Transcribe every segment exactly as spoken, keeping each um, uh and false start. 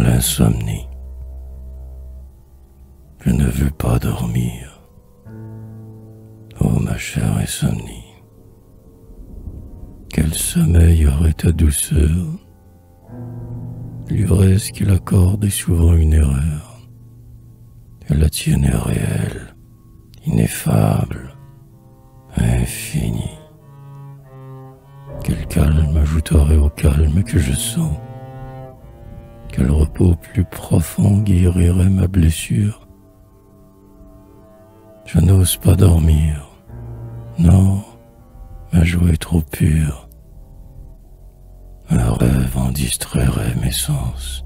l'insomnie. Je ne veux pas dormir. Oh ma chère insomnie, quel sommeil aurait ta douceur? L'ivresse qu'il accorde est souvent une erreur, et la tienne est réelle, ineffable, infinie. Quel calme ajouterait au calme que je sens? Quel repos plus profond guérirait ma blessure? Je n'ose pas dormir. Non, ma joie est trop pure. Un rêve en distrairait mes sens.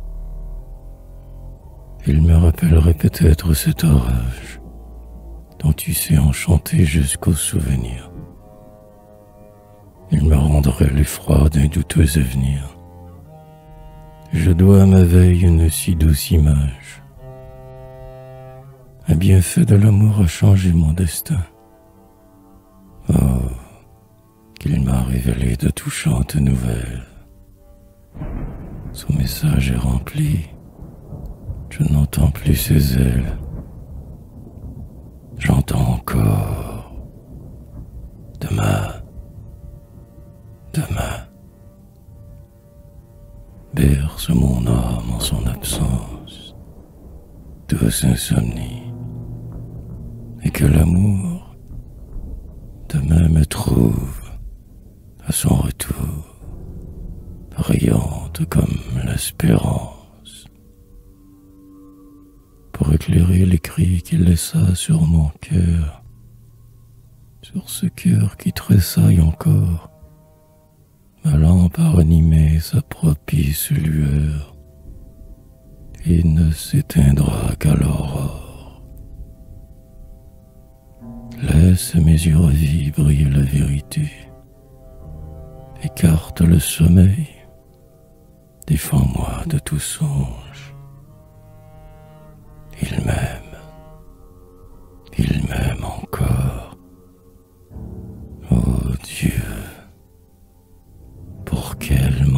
Il me rappellerait peut-être cet orage dont tu sais enchanter jusqu'au souvenir. Il me rendrait l'effroi d'un douteux avenir. Je dois à ma veille une si douce image. Un bienfait de l'amour a changé mon destin. Oh, qu'il m'a révélé de touchantes nouvelles. Son message est rempli. Je n'entends plus ses ailes. J'entends encore. Demain. Demain. Berce mon âme en son absence. Douce insomnie. Et que l'amour demain me trouve à son retour, brillante comme l'espérance, pour éclairer les cris qu'il laissa sur mon cœur, sur ce cœur qui tressaille encore. Ma lampe a ranimé sa propice lueur et ne s'éteindra qu'à l'aurore. Laisse mes yeux ravis briller la vérité. Écarte le sommeil. Défends-moi de tout songe. Il m'aime. Il m'aime encore. Oh Dieu, pour quel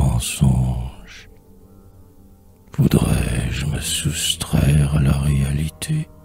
mensonge voudrais-je me soustraire à la réalité?